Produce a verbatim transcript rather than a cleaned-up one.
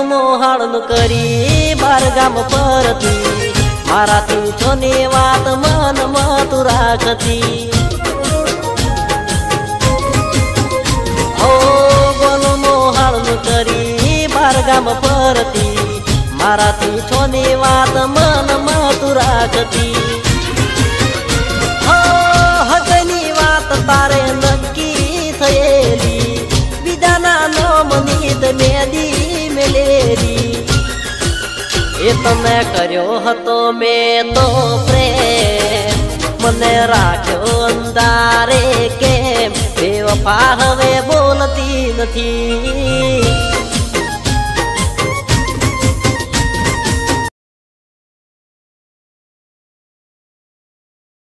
મોહાળનું કરી બાર ગામ પરથી મારાથી છોની વાત મનમાં તું રાખતી ઓ બોલો મોહાળનું કરી બાર ગામ પરથી મારાથી છોની વાત મનમાં તું રાખતી હો હકની વાત તારે નક્કી થયેલી બીજાના નામની મેદી મેલેરી એ તમે કર્યો હતો મેં તો પ્રેમ મને રાખ્યો અંધારે કેમ બેવફા હવે બોલતી નથી